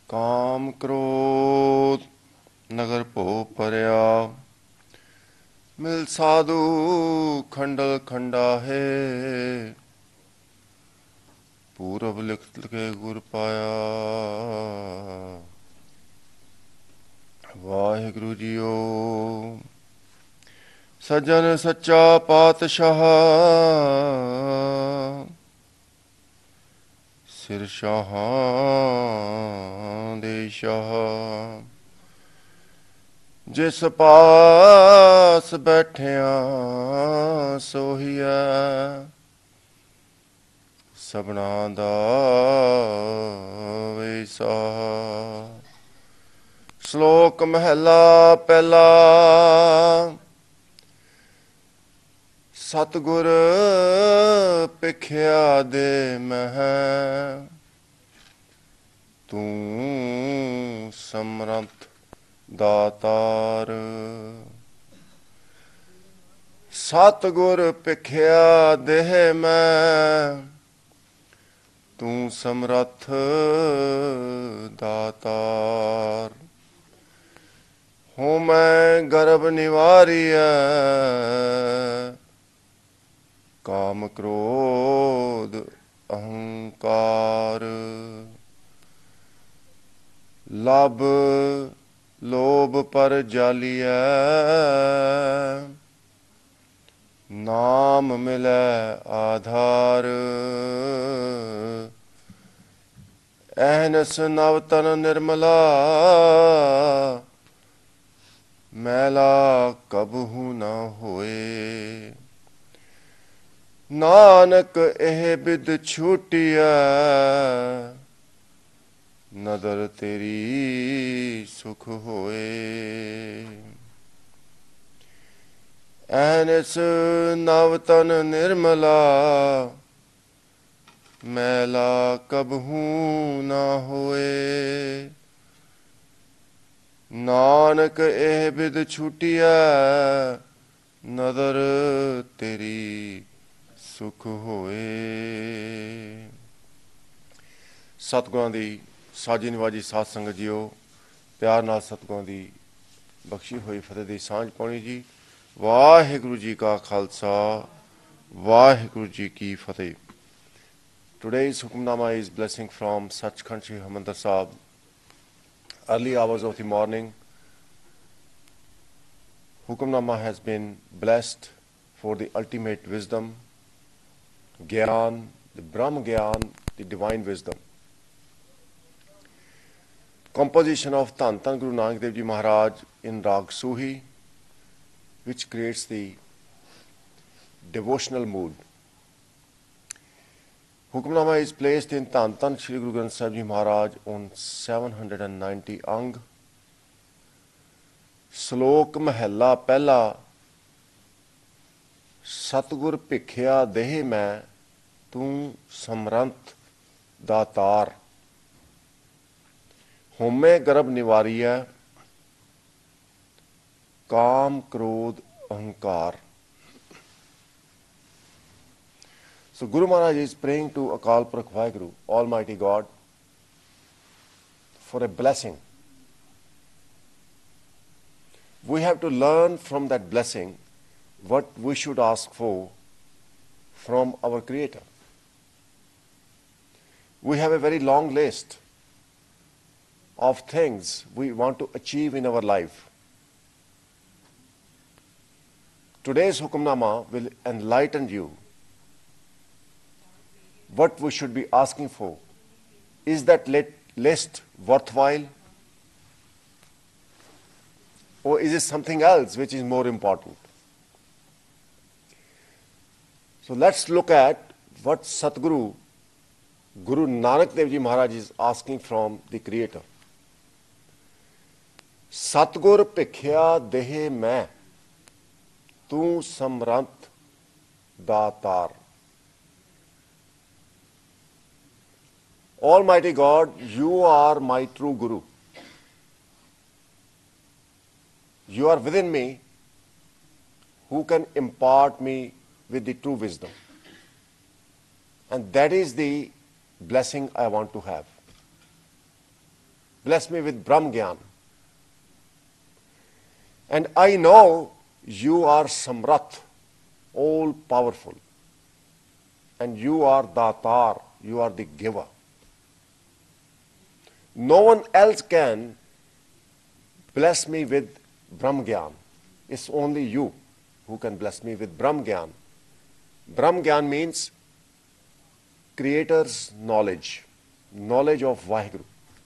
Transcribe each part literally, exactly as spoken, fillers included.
ਕਾਮ ਕ੍ਰੋਧ ਨਗਰ ਭੋ ਪਰਿਆ ਮਿਲ ਸਾਧੂ ਖੰਡਲ ਖੰਡਾ ਹੈ ਪੂਰਬ ਲਿਖਤ ਕੇ ਗੁਰ ਪਾਇਆ। ਵਾਹਿਗੁਰੂ ਜੀਓ। ਸੱਜਣ ਸੱਚਾ ਪਾਤਸ਼ਾਹ ਸਿਰ ਸ਼ਾਹਾਂ ਦੇ ਸ਼ਾਹ ਜਿਸ ਪਾਸ ਬੈਠਿਆਂ ਸੋਹੀਐ ਸਭਨਾ ਦਾ ਵੈਸਾ। ਸ਼ਲੋਕ ਮਹਿਲਾ ਪਹਿਲਾ। ਸਤਿਗੁਰ ਭਿਖਿਆ ਦੇ ਮਹਿ ਤੂੰ ਸਮਰੱਥ ਦਾਤਾਰ। ਸਤਿਗੁਰ ਭਿਖਿਆ ਦੇਹ ਮੈਂ ਤੂੰ ਸਮਰੱਥ ਦਾਤਾਰ। ਹੋ ਮੈਂ ਗਰਭ ਨਿਵਾਰੀਐ ਕਾਮ ਕ੍ਰੋਧ ਅਹੰਕਾਰ। ਲਭ ਲੋਭ ਪਰ ਜਾਲੀਐ ਨਾਮ ਮਿਲੈ ਆਧਾਰ। ਅਹਨਸ ਨਵ ਤਨ ਨਿਰਮਲਾ ਮੈਲਾ ਕਬਹੂ ਨਾ ਹੋਏ। ਨਾਨਕ ਇਹ ਬਿਦ ਛੂਟੀਐ ਨਦਰ ਤੇਰੀ ਸੁਖ ਹੋਏ। ਅਹਨਿਸ ਨਵ ਤਨ ਨਿਰਮਲਾ ਮੈਲਾ ਕਬਹੂ ਨਾ ਹੋਏ। ਨਾਨਕ ਇਹ ਬਿਦ ਛੂਟੀਐ ਨਦਰ ਤੇਰੀ ਸੁਖ ਹੋਏ। ਸਤਿਗੁਰਾਂ ਦੀ ਸਾਜੀ ਨਿਵਾਜੀ ਸਾਧ ਸੰਗਤ ਜੀਓ, ਪਿਆਰ ਨਾਲ ਸਤਿਗੁਰਾਂ ਦੀ ਬਖਸ਼ੀ ਹੋਈ ਫਤਿਹ ਦੀ ਸਾਂਝ ਪਾਉਣੀ ਜੀ। ਵਾਹਿਗੁਰੂ ਜੀ ਕਾ ਖਾਲਸਾ, ਵਾਹਿਗੁਰੂ ਜੀ ਕੀ ਫਤਿਹ। Today's Hukamnama is blessing from Sachkhand Shri Harmandir Sahib. Early hours of the morning, Hukamnama has been blessed for the ultimate wisdom, Gyan, the Brahm Gyan, the divine wisdom. Composition of Dhan Dhan Guru Nanak Dev Ji Maharaj in Rag Suhi, which creates the devotional mood. Hukamnama is placed in Dhan Dhan Shri Guru Granth Sahib Ji Maharaj on seven hundred ninety ang. Slok Mahela Pehla. Satgur Pikhya Dehe Main Tu Samrant Datar। Home Garab Nivariya Kam Krodh Ahankar। So Guru Maharaj is praying to Akal Purakh Vaheguru, Almighty God, for a blessing. We have to learn from that blessing what we should ask for from our Creator. We have a very long list of things we want to achieve in our life. Today's Hukamnama will enlighten you what we should be asking for. Is that list worthwhile? Or is it something else which is more important? So let's look at what Satguru, Guru Nanak Dev Ji Maharaj is asking from the Creator. Satgur Pikhya Dehe Main Tu Samrant Datar। Almighty God, you are my true Guru. You are within me who can impart me with the true wisdom. And that is the blessing I want to have. Bless me with Brahm Gyan. And I know you are Samrat, all powerful. And you are Datar, you are the giver. No one else can bless me with Brahm Gyan. It's only you who can bless me with Brahm Gyan. Brahm Gyan means Creator's knowledge, knowledge of Vaheguru.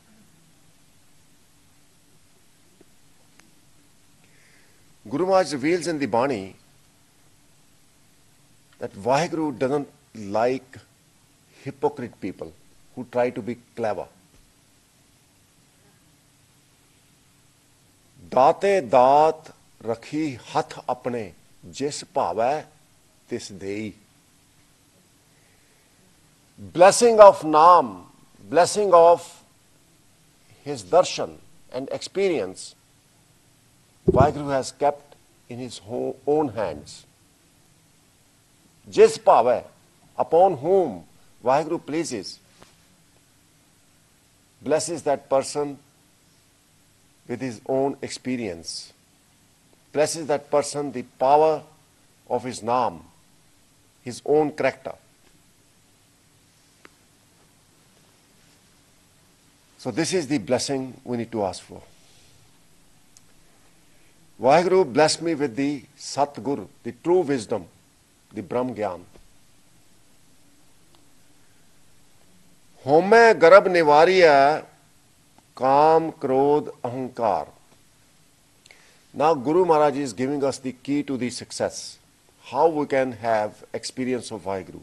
Guru Maharaj reveals in the Bani that Vaheguru doesn't like hypocrite people who try to be clever. दाते दात रखी हथ अपने जिस भावै तिस देई. Blessing of Naam, blessing of his darshan and experience, Vaheguru has kept in his own hands. Jis bhavai, upon whom Vaheguru pleases, blesses that person with his own experience, blesses that person the power of his Naam, his own character. So this is the blessing we need to ask for. Vaheguru bless me with the Satguru, the true wisdom, the Brahm Gyan. Home garab nivariya Kam, Krodh, Ahankar. Now Guru Maharaj is giving us the key to the success. How we can have experience of Vaheguru.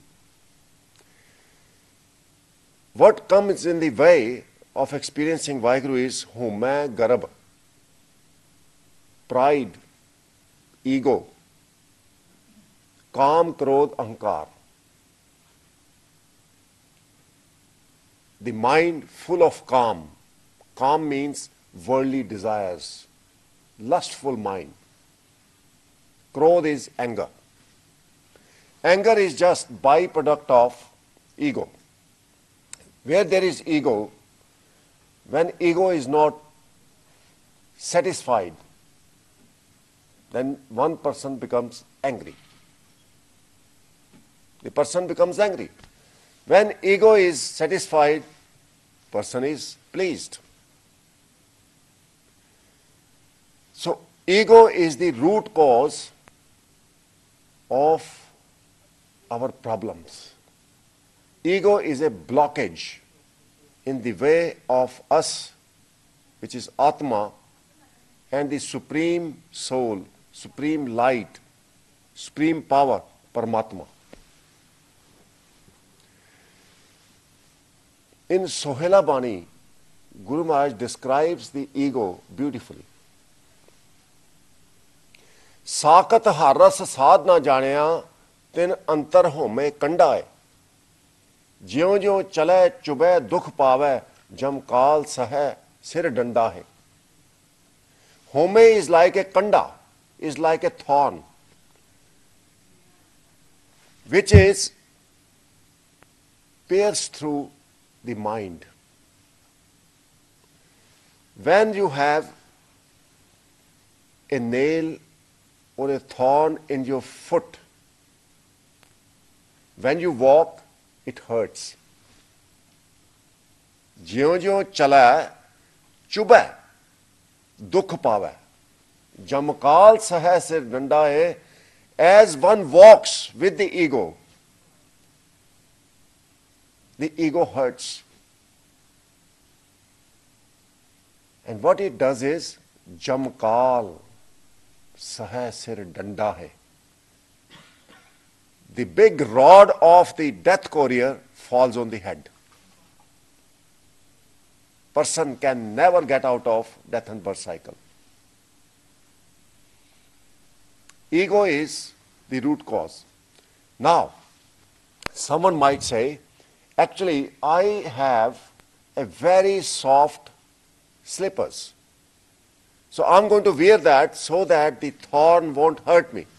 What comes in the way of experiencing Vaheguru is Home Garab. Pride, ego, Kam, Krodh, Ahankar. The mind full of Kam. Kam means worldly desires, lustful mind. Krodh is anger. Anger is just byproduct of ego. Where there is ego, when ego is not satisfied, then one person becomes angry. The person becomes angry. When ego is satisfied, person is pleased. So ego is the root cause of our problems. Ego is a blockage in the way of us, which is Atma, and the supreme soul, supreme light, supreme power, Paramatma. In Sohela Bani, Guru Maharaj describes the ego beautifully. साकत हारस साध ना जानिया तिन अंतर होमे कंडाए ज्यों ज्यों चले चुबे दुख पावे जमकाल सहे सिर डंडा है. Home is like a kanda, is like a thorn, which is pierced through the mind. When you have a nail or a thorn in your foot, when you walk, it hurts. ज्यों ज्यों चला चुबे दुख पावे जमकाल सह सिर डंडा है. As one walks with the ego, the ego hurts. And what it does is jamkal sah sir danda hai. The big rod of the death courier falls on the head. Person can never get out of death and birth cycle. Ego is the root cause. Now, someone might say, actually, I have a very soft slippers. So I'm going to wear that so that the thorn won't hurt me.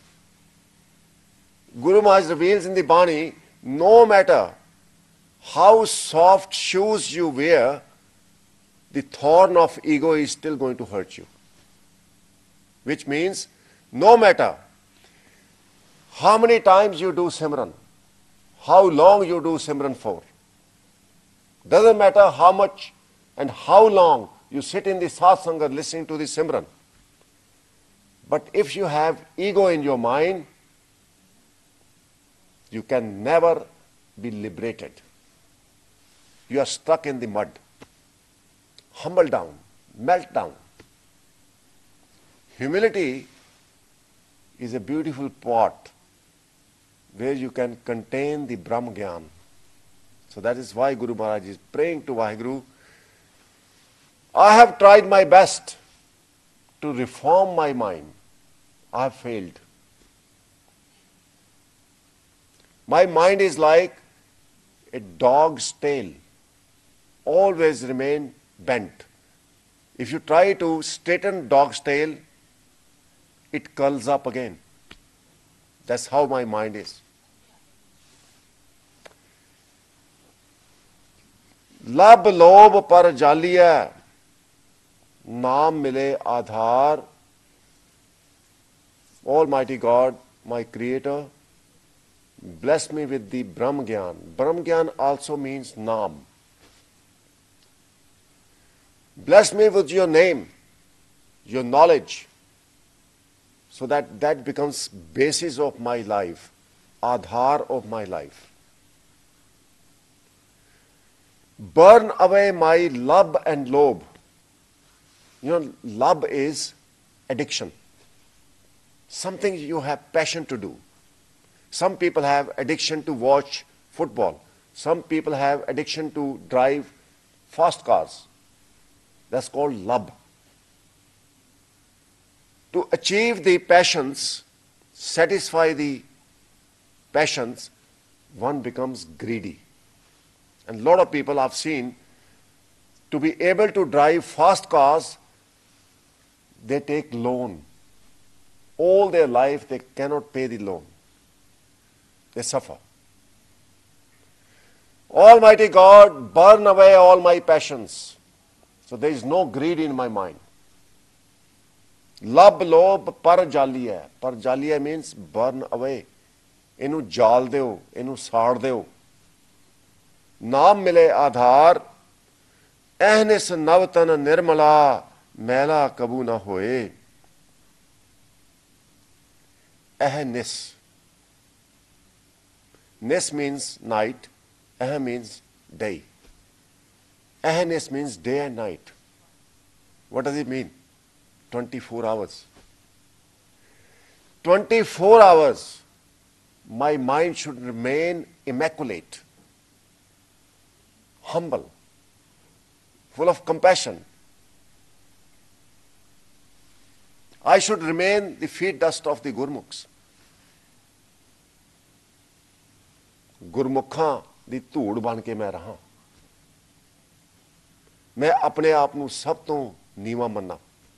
Guru Maharaj reveals in the Bani, no matter how soft shoes you wear, the thorn of ego is still going to hurt you. Which means, no matter how many times you do Simran, how long you do Simran for, doesn't matter how much and how long you sit in the satsanga listening to the Simran, but if you have ego in your mind, you can never be liberated. You are stuck in the mud. Humble down, melt down. Humility is a beautiful pot where you can contain the Brahm Gyan. So that is why Guru Maharaj is praying to Vaheguru, I have tried my best to reform my mind. I have failed. My mind is like a dog's tail, always remain bent. If you try to straighten dog's tail, it curls up again. That's how my mind is. Lab lob par jaliya, naam mile aadhar. Almighty God, my Creator, bless me with the Brahm Gyan. Brahm Gyan also means Naam. Bless me with your name, your knowledge, so that that becomes basis of my life, Aadhar of my life. Burn away my love and lobe. You know, love is addiction. Something you have passion to do. Some people have addiction to watch football. Some people have addiction to drive fast cars. That's called love. To achieve the passions, satisfy the passions, one becomes greedy. And a lot of people I've seen, to be able to drive fast cars, they take loan. All their life they cannot pay the loan. They suffer. Almighty God, burn away all my passions. So there is no greed in my mind. Lab lob par jaliya. Par jaliya means burn away. Inu jal deo, inu saad deo. Naam mile aadhar. Ehnis navtan nirmala. Mela kabu na hoye. Ehnis. Nis means night. Eh means day. Ehnis means day and night. What does it mean? twenty-four hours. twenty-four hours. My mind should remain immaculate, humble, full of compassion. I should remain the feet dust of the Gurmukhs. Gurmukhaं ਦੀ ਧੂੜ ਬਣ ਕੇ ਮੈਂ ਰਹਾ ਮੈਂ ਆਪਣੇ ਆਪ ਨੂੰ ਸਭ ਤੋਂ ਨੀਵਾਂ ਮੰਨਾਂ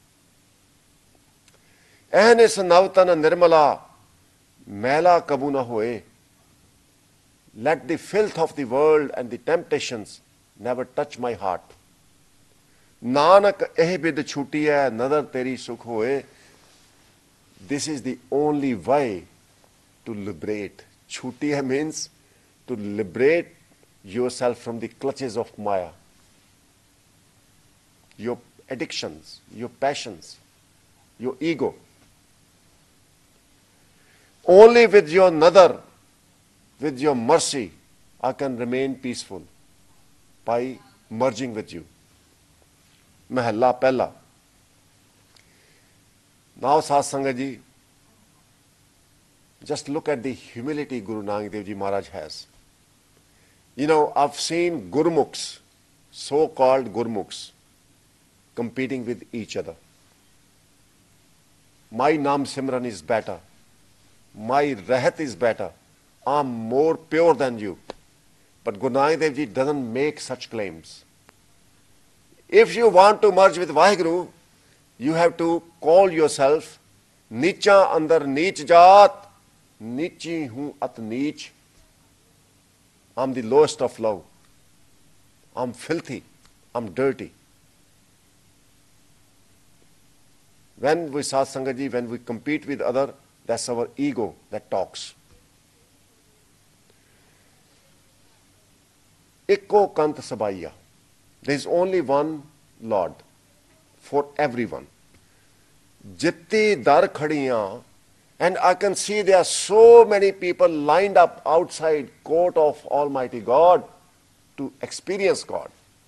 ਐਨਿਸ ਨਵਤਨ ਨਿਰਮਲਾ ਮੈਲਾ ਕਬੂ ਨਾ ਹੋਏ let the filth of the world and the temptations never touch my heart Nanak ਇਹ ਬਿਦ ਛੁੱਟੀ ਹੈ ਨਦਰ ਤੇਰੀ ਸੁਖ ਹੋਏ this is the only way to liberate ਛੁੱਟੀ ਹੈ means to liberate yourself from the clutches of Maya, your addictions, your passions, your ego. Only with your nadar, with your mercy, I can remain peaceful by merging with you. Mahalla Pehla. Now, Satsanga ji, just look at the humility Guru Nanak Dev Ji Maharaj has. You know, I've seen Gurmukhs, so-called Gurmukhs, competing with each other. My Naam Simran is better. My Rahat is better. I'm more pure than you. But Guru Nanak Dev Ji doesn't make such claims. If you want to merge with Vaheguru, you have to call yourself Nicha andar Neech Jaat, Nichi hu at Neech. I'm the lowest of low. I'm filthy. I'm dirty. When we Satsangat ji, when we compete with other, that's our ego that talks. Ikko kant sabaiya. There is only one Lord for everyone. Jitti dar khadiyan, and I can see there are so many people lined up outside court of Almighty God to experience God.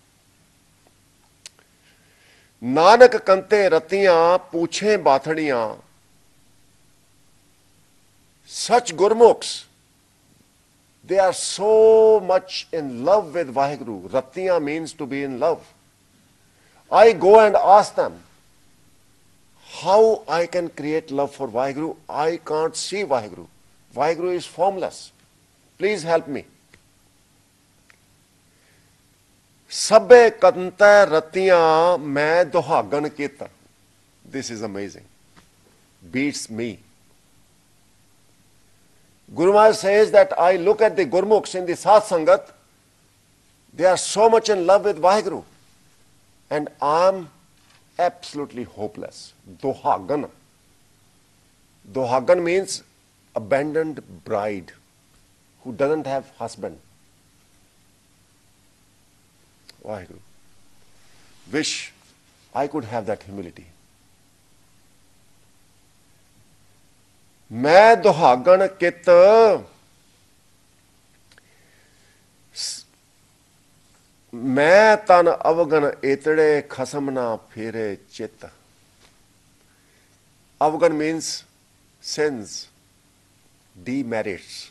Nanak kante ratiyan, puche bathadiyan. Such Gurmukhs, they are so much in love with Vaheguru. Ratiya means to be in love. I go and ask them, how I can create love for Vaheguru? I can't see Vaheguru. Vaheguru is formless. Please help me. Sabbe kanta ratiyan main duhagan kita. This is amazing. Beats me. Guru Maharaj says that I look at the Gurmukhs in the Satsangat, they are so much in love with Vaheguru, and I am absolutely hopeless. Dohagan. Dohagan means abandoned bride who doesn't have husband. Vaheguru. Wish I could have that humility. मैं दुहागन कित मैं तन अवगन एतड़े खसमना फेरे चित. Avgan means sins, demerits,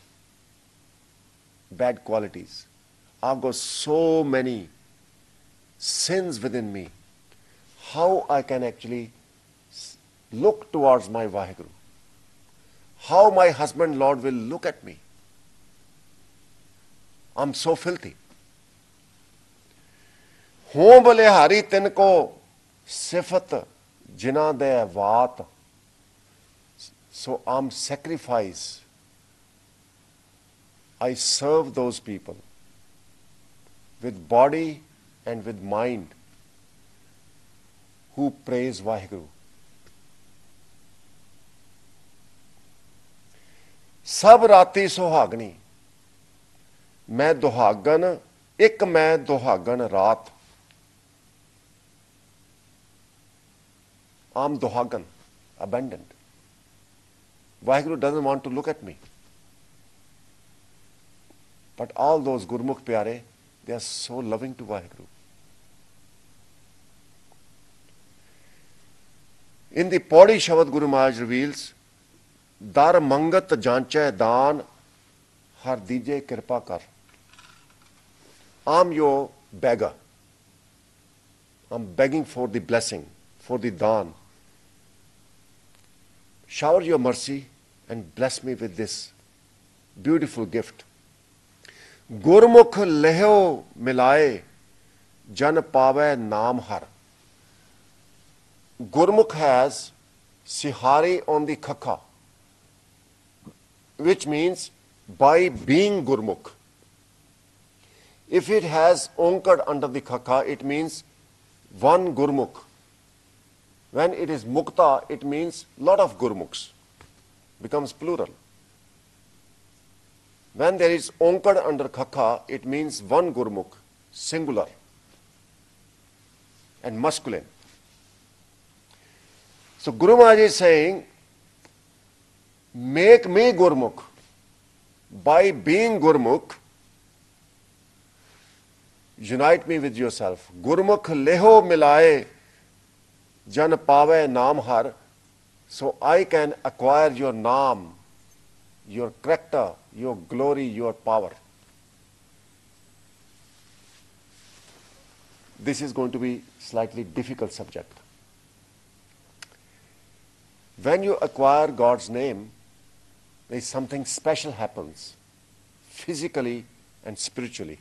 bad qualities. I've got so many sins within me. How I can actually look towards my Vaheguru? How my husband, Lord, will look at me? I'm so filthy. हों बलिहारी तिनको सिफत जिना दे वात. So I'm sacrifice. I serve those people with body and with mind who praise Vaheguru. सब राती सुहागनी, मैं दुहागन, एक मैं दुहागन रात. I'm duhagan, abandoned. Vaheguru doesn't want to look at me. But all those Gurmukh Pyare, they are so loving to Vaheguru. In the Paudi Shabad, Guru Maharaj reveals, Dar mangat janche daan har dije kirpa kar. I'm your beggar. I'm begging for the blessing, for the daan. Shower your mercy and bless me with this beautiful gift. Gurmukh leho milaye jan pave naam har. Gurmukh has sihari on the khakha, which means by being Gurmukh. If it has onkar under the khakha, it means one Gurmukh. When it is mukta, it means lot of Gurmukhs, becomes plural. When there is onkar under khakha, it means one Gurmukh, singular and masculine. So Guru Maharaj is saying, make me Gurmukh. By being Gurmukh, unite me with yourself. Gurmukh leho milaye jan pave naam har. So I can acquire your naam, your character, your glory, your power. This is going to be slightly difficult subject. When you acquire God's name, there is something special happens, physically and spiritually.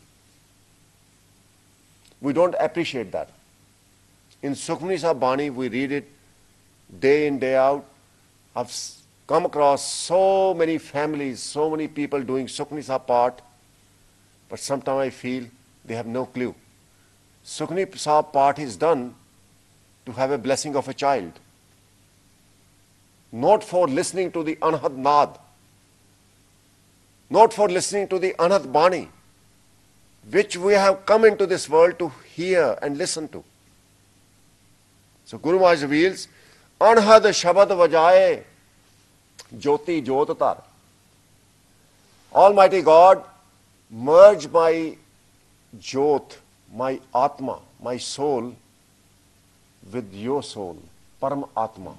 We don't appreciate that. In Sukhmani Sahib Bani, we read it day in, day out. I've come across so many families, so many people doing Sukhmani Sahib part, but sometimes I feel they have no clue. Sukhmani Sahib part is done to have a blessing of a child. not for listening to the Anhad Naad, not for listening to the Anhad Bani, which we have come into this world to hear and listen to. So Guru Maharaj reveals, Anhad Shabad Vajaye Jyoti Jyotatar. Almighty God, merge my Jyot, my Atma, my soul with your soul, Param Atma.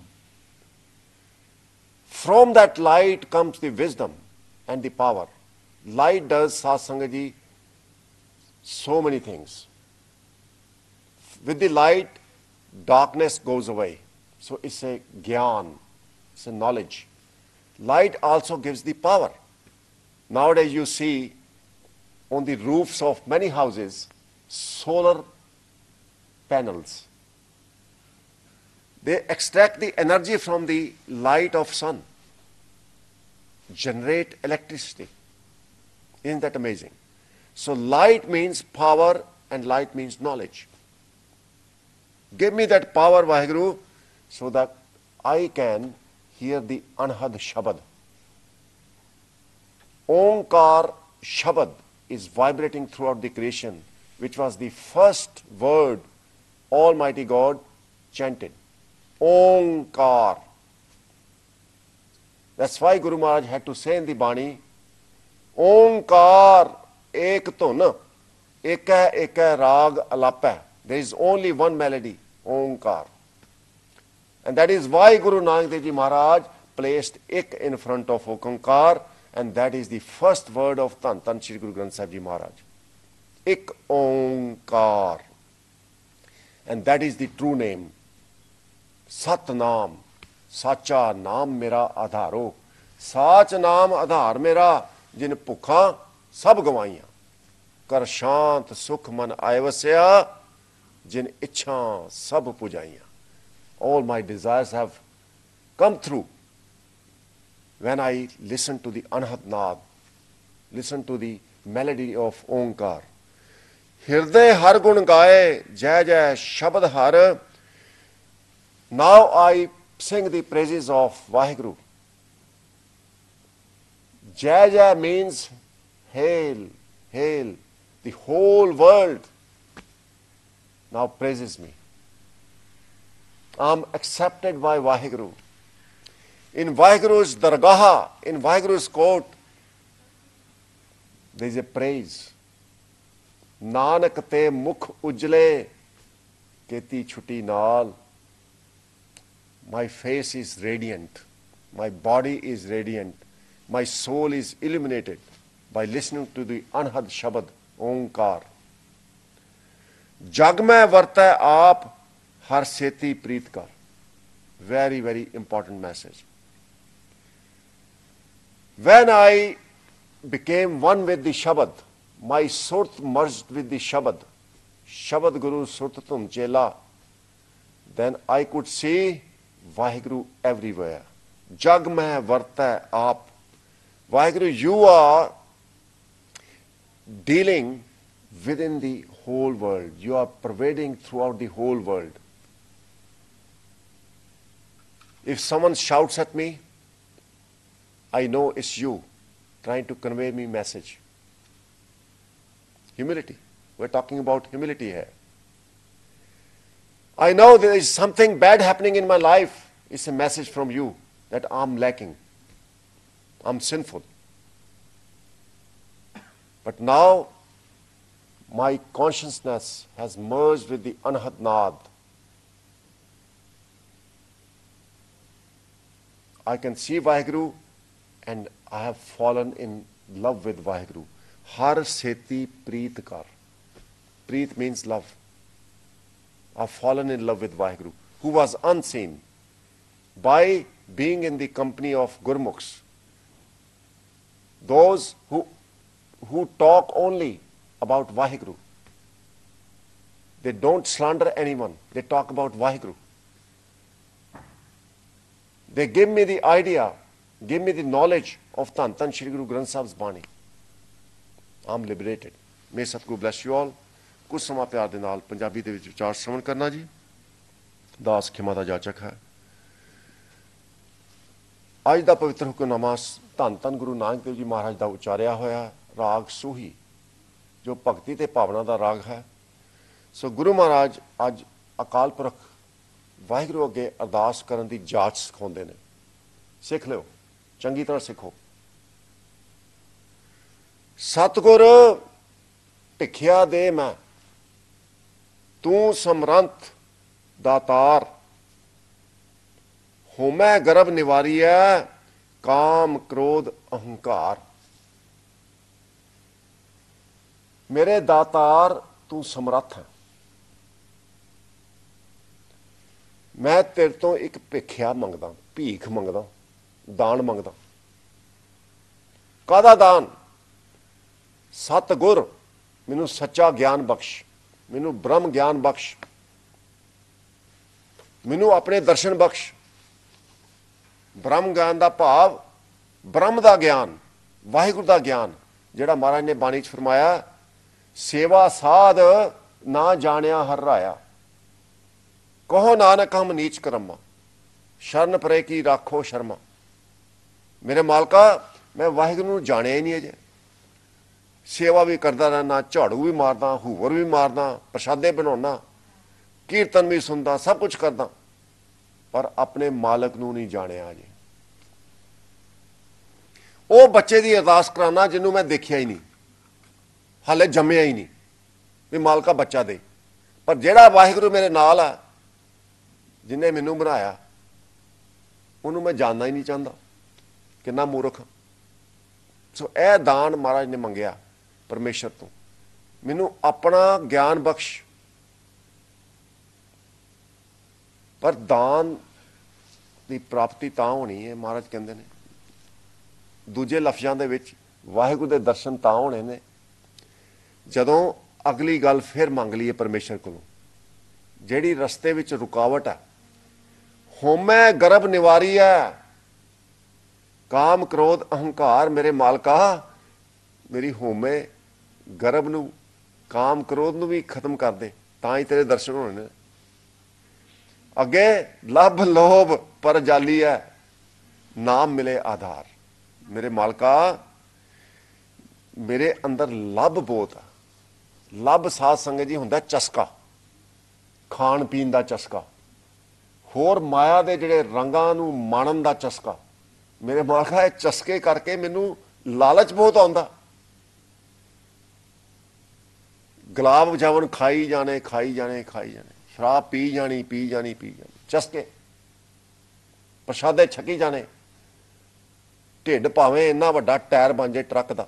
From that light comes the wisdom and the power. Light does, Satsangaji, so many things. With the light, darkness goes away. So it's a gyan, it's a knowledge. Light also gives the power. Nowadays you see on the roofs of many houses solar panels. They extract the energy from the light of sun, generate electricity. Isn't that amazing? So light means power and light means knowledge. Give me that power, Vaheguru, so that I can hear the Anhad Shabad. Omkar Shabad is vibrating throughout the creation, which was the first word Almighty God chanted. Omkar. That's why Guru Maharaj had to say in the Bani, Omkar ek dhun, ekah ekah rag alapa. There is only one melody, Omkar. And that is why Guru Nanak Dev Ji Maharaj placed ik in front of Omkar, and that is the first word of Tan, Tan Shri Guru Granth Sahib Ji Maharaj. Ik Omkar. And that is the true name. Sat Naam. Sacha Naam Mera Adharo. Sach Naam Adhar Mera Jin Pukha Sab Gawaiyan. Kar Shant Sukh Man Ayvasya Jin Ichha Sab Pujaiyan. All my desires have come through when I listen to the Anhad Naad, listen to the melody of Omkar. Hirday har gun gaye, jai jai shabad har. Now I sing the praises of Vaheguru. Jai jai means hail, hail. The whole world now praises me. I am accepted by Vaheguru. In Vaheguru's dargah, in Vaheguru's court, there is a praise. Nanak te mukh ujle keti chuti naal. My face is radiant. My body is radiant. My soul is illuminated by listening to the Anhad Shabad, Omkar. Jag mein vartai aap har seti preet kar. Very, very important message. When I became one with the Shabad, my Surt merged with the Shabad, Shabad Guru Surtatum Chela, then I could see Vaheguru everywhere. Jag mein vartai aap. Vaheguru, you are dealing within the whole world. You are pervading throughout the whole world. If someone shouts at me, I know it's you trying to convey me message. Humility. We're talking about humility here. I know there is something bad happening in my life. It's a message from you that I'm lacking. I'm sinful. But now my consciousness has merged with the Anhad Naad. I can see Vaheguru and I have fallen in love with Vaheguru. Har seti preet kar. Preet means love. I've fallen in love with Vaheguru, who was unseen. By being in the company of Gurmukhs, those who, who talk only about Vaheguru. They don't slander anyone. They talk about Vaheguru. They give me the idea, give me the knowledge of Tan, Tan Shri Guru Granth Sahib's Bani. I'm liberated. May Satguru bless you all. ਕੁਝ ਸਮਾਂ ਪਿਆਰ ਦੇ ਨਾਲ ਪੰਜਾਬੀ ਦੇ ਵਿੱਚ ਵਿਚਾਰ ਸ਼ਰਵਣ ਕਰਨਾ ਜੀ। ਦਾਸ ਖਿਮਾ ਦਾ ਜਾਚਕ ਹੈ। ਅੱਜ ਦਾ ਪਵਿੱਤਰ ਹੁਕਮਨਾਮਾ ਧੰਨ ਧੰਨ ਗੁਰੂ ਨਾਨਕ ਦੇਵ ਜੀ ਮਹਾਰਾਜ ਦਾ ਉਚਾਰਿਆ ਹੋਇਆ ਰਾਗ ਸੂਹੀ, ਜੋ ਭਗਤੀ ਤੇ ਭਾਵਨਾ ਦਾ ਰਾਗ ਹੈ। ਸੋ ਗੁਰੂ ਮਹਾਰਾਜ ਅੱਜ ਅਕਾਲ ਪੁਰਖ ਵਾਹਿਗੁਰੂ ਅੱਗੇ ਅਰਦਾਸ ਕਰਨ ਦੀ ਜਾਚ ਸਿਖਾਉਂਦੇ ਨੇ। ਸਿੱਖ ਲਿਓ, ਚੰਗੀ ਤਰ੍ਹਾਂ ਸਿੱਖੋ। ਸਤਿਗੁਰ ਭਿਖਿਆ ਦੇ ਮੈਂ, ਤੂੰ ਸਮਰੰਥ ਦਾਤਾਰ, ਹੋਮੈ ਗਰਭ ਨਿਵਾਰੀਐ, ਕਾਮ ਕ੍ਰੋਧ ਅਹੰਕਾਰ। ਮੇਰੇ ਦਾਤਾਰ ਤੂੰ ਸਮਰੱਥ ਹੈ, ਮੈਂ ਤੇਰੇ ਤੋਂ ਇੱਕ ਭਿਖਿਆ ਮੰਗਦਾ, ਭੀਖ ਮੰਗਦਾ, ਦਾਨ ਮੰਗਦਾ। ਕਾਹਦਾ ਦਾਨ? ਸਤਿਗੁਰ ਮੈਨੂੰ ਸੱਚਾ ਗਿਆਨ ਬਖਸ਼, ਮੈਨੂੰ ਬ੍ਰਹਮ ਗਿਆਨ ਬਖਸ਼, ਮੈਨੂੰ ਆਪਣੇ ਦਰਸ਼ਨ ਬਖਸ਼। ਬ੍ਰਹਮ ਗਿਆਨ ਦਾ ਭਾਵ ਬ੍ਰਹਮ ਦਾ ਗਿਆਨ, ਵਾਹਿਗੁਰੂ ਦਾ ਗਿਆਨ, ਜਿਹੜਾ ਮਹਾਰਾਜ ਨੇ ਬਾਣੀ 'ਚ ਫਰਮਾਇਆ, ਸੇਵਾ ਸਾਧ ਨਾ ਜਾਣਿਆ ਹਰ ਰਾਇਆ, ਕਹੋ ਨਾਨਕ ਹਮ ਨੀਚ ਕਰਮਾ, ਸ਼ਰਨ ਪਰੇ ਕੀ ਰਾਖੋ ਸ਼ਰਮਾ। ਮੇਰੇ ਮਾਲਕਾ, ਮੈਂ ਵਾਹਿਗੁਰੂ ਨੂੰ ਜਾਣਿਆ ਹੀ ਨਹੀਂ ਅਜੇ। ਸੇਵਾ ਵੀ ਕਰਦਾ ਰਹਿਣਾ, ਝਾੜੂ ਵੀ ਮਾਰਦਾ, ਹੂਵਰ ਵੀ ਮਾਰਦਾ, ਪ੍ਰਸ਼ਾਦੇ ਬਣਾਉਣਾ, ਕੀਰਤਨ ਵੀ ਸੁਣਦਾ, ਸਭ ਕੁਝ ਕਰਦਾ, ਪਰ ਆਪਣੇ ਮਾਲਕ ਨੂੰ ਨਹੀਂ ਜਾਣਿਆ ਅਜੇ। ਉਹ ਬੱਚੇ ਦੀ ਅਰਦਾਸ ਕਰਾਉਣਾ ਜਿਹਨੂੰ ਮੈਂ ਦੇਖਿਆ ਹੀ ਨਹੀਂ, ਹਾਲੇ ਜੰਮਿਆ ਹੀ ਨਹੀਂ, ਵੀ ਮਾਲਕਾ ਬੱਚਾ ਦੇ। ਪਰ ਜਿਹੜਾ ਵਾਹਿਗੁਰੂ ਮੇਰੇ ਨਾਲ ਆ, ਜਿਹਨੇ ਮੈਨੂੰ ਬਣਾਇਆ, ਉਹਨੂੰ ਮੈਂ ਜਾਣਨਾ ਹੀ ਨਹੀਂ ਚਾਹੁੰਦਾ। ਕਿੰਨਾ ਮੂਰਖ। ਸੋ ਇਹ ਦਾਨ ਮਹਾਰਾਜ ਨੇ ਮੰਗਿਆ ਪਰਮੇਸ਼ਰ ਤੋਂ, ਮੈਨੂੰ ਆਪਣਾ ਗਿਆਨ ਬਖਸ਼। ਪਰ ਦਾਨ ਦੀ ਪ੍ਰਾਪਤੀ ਤਾਂ ਹੋਣੀ ਹੈ, ਮਹਾਰਾਜ ਕਹਿੰਦੇ ਨੇ ਦੂਜੇ ਲਫ਼ਜ਼ਾਂ ਦੇ ਵਿੱਚ, ਵਾਹਿਗੁਰੂ ਦੇ ਦਰਸ਼ਨ ਤਾਂ ਹੋਣੇ ਨੇ ਜਦੋਂ ਅਗਲੀ ਗੱਲ ਫਿਰ ਮੰਗ ਲਈਏ ਪਰਮੇਸ਼ਰ ਕੋਲੋਂ। ਜਿਹੜੀ ਰਸਤੇ ਵਿੱਚ ਰੁਕਾਵਟ ਹੈ, ਹੋਮੈ ਗਰਭ ਨਿਵਾਰੀ ਹੈ, ਕਾਮ ਕ੍ਰੋਧ ਅਹੰਕਾਰ। ਮੇਰੇ ਮਾਲਕਾ, ਮੇਰੀ ਹੋਮੇ ਗਰਭ ਨੂੰ, ਕਾਮ ਕ੍ਰੋਧ ਨੂੰ ਵੀ ਖਤਮ ਕਰ ਦੇ, ਤਾਂ ਹੀ ਤੇਰੇ ਦਰਸ਼ਨ ਹੋਣੇ ਨੇ। ਅੱਗੇ ਲੱਭ ਲੋਭ ਪਰ ਜਾਲੀ ਹੈ, ਨਾਮ ਮਿਲੇ ਆਧਾਰ। ਮੇਰੇ ਮਾਲਕਾ, ਮੇਰੇ ਅੰਦਰ ਲੱਭ ਬਹੁਤ ਆ। ਲੱਭ ਸਾਧ ਸੰਗਤ ਜੀ ਹੁੰਦਾ ਚਸਕਾ, ਖਾਣ ਪੀਣ ਦਾ ਚਸਕਾ, ਹੋਰ ਮਾਇਆ ਦੇ ਜਿਹੜੇ ਰੰਗਾਂ ਨੂੰ ਮਾਣਨ ਦਾ ਚਸਕਾ। ਮੇਰੇ ਮਾਲਕਾ, ਇਹ ਚਸਕੇ ਕਰਕੇ ਮੈਨੂੰ ਲਾਲਚ ਬਹੁਤ ਆਉਂਦਾ। ਗੁਲਾਬ ਜਾਮਨ ਖਾਈ ਜਾਣੇ, ਖਾਈ ਜਾਣੇ, ਖਾਈ ਜਾਣੇ, ਸ਼ਰਾਬ ਪੀ ਜਾਣੀ, ਪੀ ਜਾਣੀ, ਪੀ ਜਾਣੀ, ਚਸਕੇ, ਪ੍ਰਸ਼ਾਦੇ ਛਕੀ ਜਾਣੇ। ਢਿੱਡ ਭਾਵੇਂ ਇੰਨਾ ਵੱਡਾ ਟਾਇਰ ਬਣ ਜਾਏ ਟਰੱਕ ਦਾ।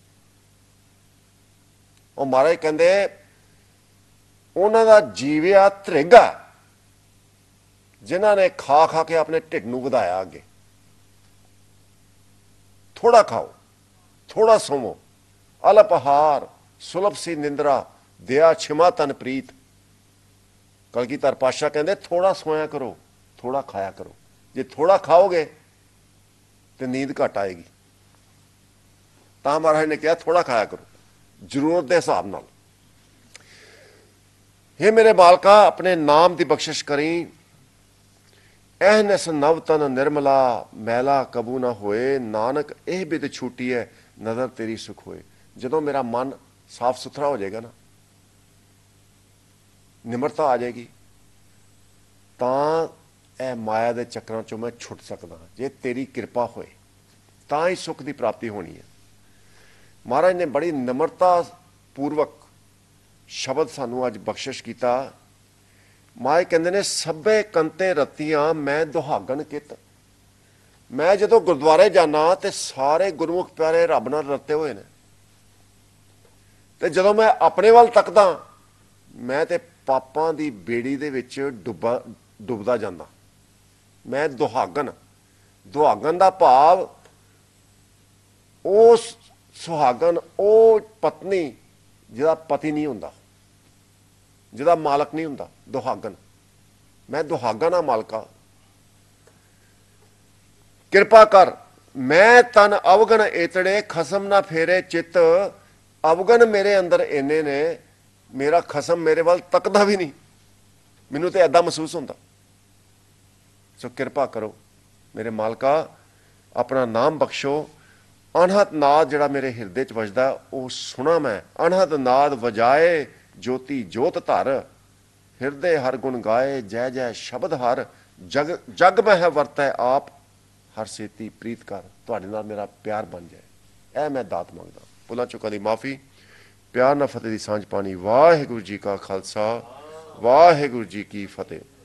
ਉਹ ਮਹਾਰਾਜ ਕਹਿੰਦੇ ਉਹਨਾਂ ਦਾ ਜੀਵਿਆ ਧ੍ਰਿਗਾ, ਜਿਨ੍ਹਾਂ ਨੇ ਖਾ ਖਾ ਕੇ ਆਪਣੇ ਢਿੱਡ ਨੂੰ ਵਧਾਇਆ ਅੱਗੇ। ਥੋੜਾ ਖਾਓ, ਥੋੜਾ ਸੋਵੋ, ਅਲਪ ਆਹਾਰ, ਸੁਲਭ ਸੀ ਨਿੰਦਰਾ, ਦਿਆ ਛਿਮਾ ਤਨ ਪ੍ਰੀਤ। ਕਲਗੀਧਰ ਪਾਤਸ਼ਾਹ ਕਹਿੰਦੇ ਥੋੜਾ ਸੋਇਆ ਕਰੋ, ਥੋੜਾ ਖਾਇਆ ਕਰੋ। ਜੇ ਥੋੜਾ ਖਾਓਗੇ ਤੇ ਨੀਂਦ ਘੱਟ ਆਏਗੀ। ਤਾਂ ਮਹਾਰਾਜ ਨੇ ਕਿਹਾ ਥੋੜਾ ਖਾਇਆ ਕਰੋ, ਜ਼ਰੂਰਤ ਦੇ ਹਿਸਾਬ ਨਾਲ। हे ਮੇਰੇ ਮਾਲਕਾ, ਆਪਣੇ ਨਾਮ ਦੀ ਬਖਸ਼ਿਸ਼ ਕਰੀ। ਐਹਨਸ ਨਵ ਤਨ ਨਿਰਮਲਾ, ਮੈਲਾ ਕਬੂ ਨਾ ਹੋਏ, ਨਾਨਕ ਇਹ ਬਿਦ ਛੂਟੀ ਹੈ, ਨਜ਼ਰ ਤੇਰੀ ਸੁਖ ਹੋਏ। ਜਦੋਂ ਮੇਰਾ ਮਨ ਸਾਫ ਸੁਥਰਾ ਹੋ ਜਾਏਗਾ ਨਾ, ਨਿਮਰਤਾ ਆ ਜਾਏਗੀ, ਤਾਂ ਇਹ ਮਾਇਆ ਦੇ ਚੱਕਰਾਂ ਚੋਂ ਮੈਂ ਛੁੱਟ ਸਕਦਾ। ਜੇ ਤੇਰੀ ਕਿਰਪਾ ਹੋਏ ਤਾਂ ਹੀ ਸੁੱਖ ਦੀ ਪ੍ਰਾਪਤੀ ਹੋਣੀ ਹੈ। ਮਹਾਰਾਜ ਨੇ ਬੜੀ ਨਿਮਰਤਾ ਪੂਰਵਕ ਸ਼ਬਦ ਸਾਨੂੰ ਅੱਜ ਬਖਸ਼ਿਸ਼ ਕੀਤਾ। ਮਾਏ ਕਹਿੰਦੇ ਨੇ, ਸਭੇ ਕੰਤੇ ਰਤੀਆਂ ਮੈਂ ਦੁਹਾਗਣ ਕਿਤ। ਮੈਂ ਜਦੋਂ ਗੁਰਦੁਆਰੇ ਜਾਣਾ ਤੇ ਸਾਰੇ ਗੁਰਮੁਖ ਪਿਆਰੇ ਰੱਬ ਨਾਲ ਰਤੇ ਹੋਏ ਨੇ, ਤੇ ਜਦੋਂ ਮੈਂ ਆਪਣੇ ਵੱਲ ਤੱਕਦਾ, ਮੈਂ ਤੇ ਪਾਪਾਂ ਦੀ ਬੇੜੀ ਦੇ ਵਿੱਚ ਡੁੱਬਾ ਡੁੱਬਦਾ ਜਾਂਦਾ। ਮੈਂ ਦੁਹਾਗਣ। ਦੁਹਾਗਣ ਦਾ ਭਾਵ ਉਹ ਸੁਹਾਗਣ, ਉਹ ਪਤਨੀ ਜਿਹਦਾ ਪਤੀ ਨਹੀਂ ਹੁੰਦਾ, ਜਿਹਦਾ ਮਾਲਕ ਨਹੀਂ ਹੁੰਦਾ, ਦੁਹਾਗਣ। ਮੈਂ ਦੁਹਾਗਣ ਆ ਮਾਲਕਾ, ਕਿਰਪਾ ਕਰ। ਮੈਂ ਤਨ ਅਵਗਣ ਏਤੜੇ, ਖਸਮ ਨਾ ਫੇਰੇ ਚਿੱਤ। ਅਵਗਣ ਮੇਰੇ ਅੰਦਰ ਇੰਨੇ ਨੇ, ਮੇਰਾ ਖਸਮ ਮੇਰੇ ਵੱਲ ਤੱਕਦਾ ਵੀ ਨਹੀਂ। ਮੈਨੂੰ ਤੇ ਏਦਾਂ ਮਹਿਸੂਸ ਹੁੰਦਾ। ਸੋ ਕਿਰਪਾ ਕਰੋ ਮੇਰੇ ਮਾਲਕਾ, ਆਪਣਾ ਨਾਮ ਬਖਸ਼ੋ। ਅਣਹਦ ਨਾਦ ਜਿਹੜਾ ਮੇਰੇ ਹਿਰਦੇ 'ਚ ਵੱਜਦਾ ਉਹ ਸੁਣਾ ਮੈਂ। ਅਣਹਦ ਨਾਦ ਵਜਾਏ ਜੋਤੀ ਜੋਤ ਧਰ, ਹਿਰਦੇ ਹਰ ਗੁਣ ਗਾਏ ਜੈ ਜੈ ਸ਼ਬਦ ਹਰ। ਜਗ ਜਗ ਮੈਂ ਹੈ ਵਰਤੈ ਆਪ, ਹਰ ਸੇਤੀ ਪ੍ਰੀਤ ਕਰ। ਤੁਹਾਡੇ ਨਾਲ ਮੇਰਾ ਪਿਆਰ ਬਣ ਜਾਏ, ਇਹ ਮੈਂ ਦਾਤ ਮੰਗਦਾ। ਭੁੱਲਾਂ ਚੁੱਕਾਂ ਦੀ ਮਾਫੀ। ਪਿਆਰ ਨਾਲ ਫਤਿਹ ਦੀ ਸਾਂਝ ਪਾਣੀ। ਵਾਹਿਗੁਰੂ ਜੀ ਕਾ ਖਾਲਸਾ, ਵਾਹਿਗੁਰੂ ਜੀ ਕੀ ਫਤਿਹ।